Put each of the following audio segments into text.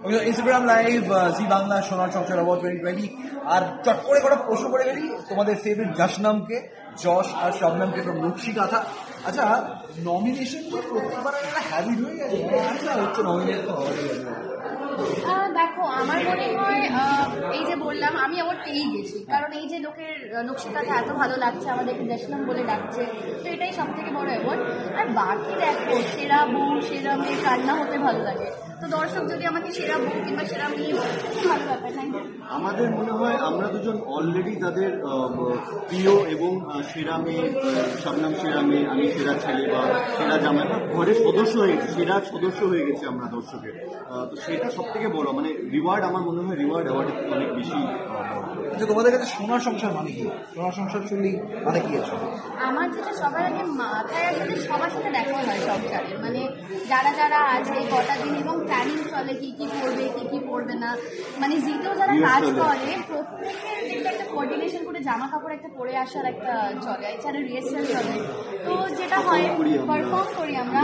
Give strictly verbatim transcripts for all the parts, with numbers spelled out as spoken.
Instagram live জি বাংলা সোনার সংসার award twenty twenty আর চট করে কটা প্রশ্ন করে গেলি তোমাদের ফেভারিট জশনামকে, যশ আর শবনমকে ফ্রম রূপসী-কথা। আচ্ছা, নমিনেশন তো প্রত্যেকবার একটা হ্যাবিট হয়ে গেছে, আচ্ছা হচ্ছে নমিনেশন তো হওয়ারই আছে। দেখো, আমার মনে হয় এই যে বললাম আমি অ্যাওয়ার্ড পেয়েই গেছি, কারণ এই যে লোকের নকশিকাথা এত ভালো লাগছে, আমাদেরকে জশনাম বলে ডাকছে, তো এটাই সব থেকে বড় অ্যাওয়ার্ড। আর বাকি দেখো, সেরা বউ সেরা মেয়ে কান্না হতে ভালো লাগে, তো দর্শক যদি আমাকে সেরা বউ কিংবা সেরা মেয়ে বলে, ভালো ব্যাপার। Thank you. আমাদের মনে হয় আমরা দুজন অলরেডি তাদের প্রিয় এবং সেরা মেয়ে, শবনম সেরা মেয়ে, আমি সেরা ছেলে বা সেরা জামাই বা ঘরের সদস্য হয়ে গেছি, সেরা সদস্য হয়ে গেছি আমরা দর্শকের। তো সেটা সব থেকে বড়, মানে রিওয়ার্ড আমার মনে হয় রিওয়ার্ড অ্যাওয়ার্ডের থেকে অনেক বেশি। আচ্ছা, তোমাদের কাছে সোনার সংসার মানে কি? সোনার সংসার শুনলি মানে কি আছে? আমার যেটা সবার আগে মাথায় আসলে সবার সাথে দেখা হয় সংসারের, মানে যারা যারা আছে কটা দিন এবং প্ল্যানিং চলে কি কি করবে কি কি করবে না, মানে যেটাও যারা কাজ করে প্রত্যেকের কিন্তু একটা কোঅর্ডিনেশন করে জামা কাপড় একটা পরে আসার একটা চলে, এছাড়া রিহার্সাল চলে, তো যেটা হয় পারফর্ম করি আমরা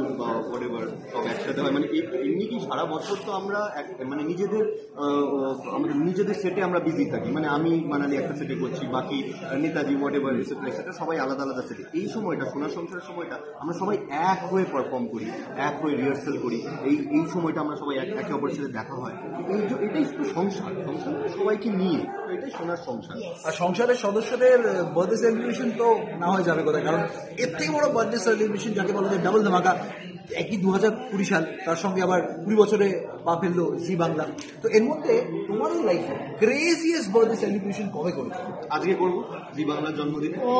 সব একসাথে হয়। মানে এমনি কি সারা বছর তো আমরা মানে নিজেদের আমাদের নিজেদের সেটে আমরা বিজি থাকি, মানে আমি মানালি একটা সেটে করছি, বাকি নেতাজি হোয়াট এভার সেটা সবাই আলাদা আলাদা সেটে। এই সময়টা সোনার সংসারের সময়টা আমরা সবাই এক হয়ে পারফর্ম করি, এক হয়ে রিহার্সাল করি, এই এই সময়টা আমরা সবাই একে অপরের সাথে দেখা হয়। এই এটাই তো সংসার, সংসার সবাইকে নিয়ে, এটাই সোনার সংসার। আর সংসারের সদস্যদের বার্থডে সেলিব্রেশন তো না হয়ে যাবে কোথায়, কারণ এর থেকে বড় বার্থডে সেলিব্রেশন যাকে বলা যায় ডাবল ধামাকা, একই দু হাজার কুড়ি সাল, তার সঙ্গে আবার কুড়ি বছরে পা ফেললো জি বাংলা। তো এর মধ্যে তোমারও লাইফে ক্রেজিয়েস্ট বার্থডে সেলিব্রেশন কবে করেছো? আজকে করবো জি বাংলার জন্মদিনে। ও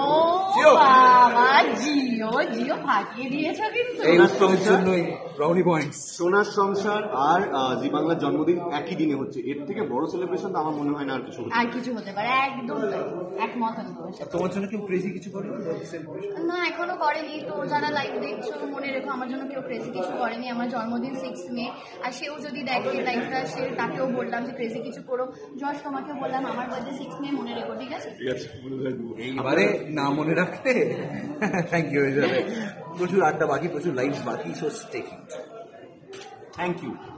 বাবা, জিও জিও ফাটিয়ে দিয়েছো কিন্তু। এই উত্তরের জন্যই ব্রাউনি পয়েন্টস। সোনার সংসার আর জি বাংলার জন্মদিন একই দিনে হচ্ছে, এর থেকে বড় সেলিব্রেশন তো আমার মনে হয় না আর কিছু আর কিছু হতে পারে। একদম একমত আমি। তোমার জন্য কেউ ক্রেজি কিছু করে না? এখনো করেনি, তো যারা লাইভ দেখছো মনে রেখো আমার জন্য কেউ ক্রেজি কিছু করেনি। আমার জন্মদিন সিক্স মে, আর সেও যদি দেখে লাইভটা, সে তাকেও বললাম যে ক্রেজি কিছু করো। যশ, তোমাকেও বললাম আমার বার্থডে সিক্স মে, মনে রেখো, ঠিক আছে? এইবারে না মনে রাখতে থ্যাংক ইউ হয়ে যাবে। প্রচুর আড্ডা বাকি, প্রচুর লাইভস বাকি, so stay tuned. Thank you.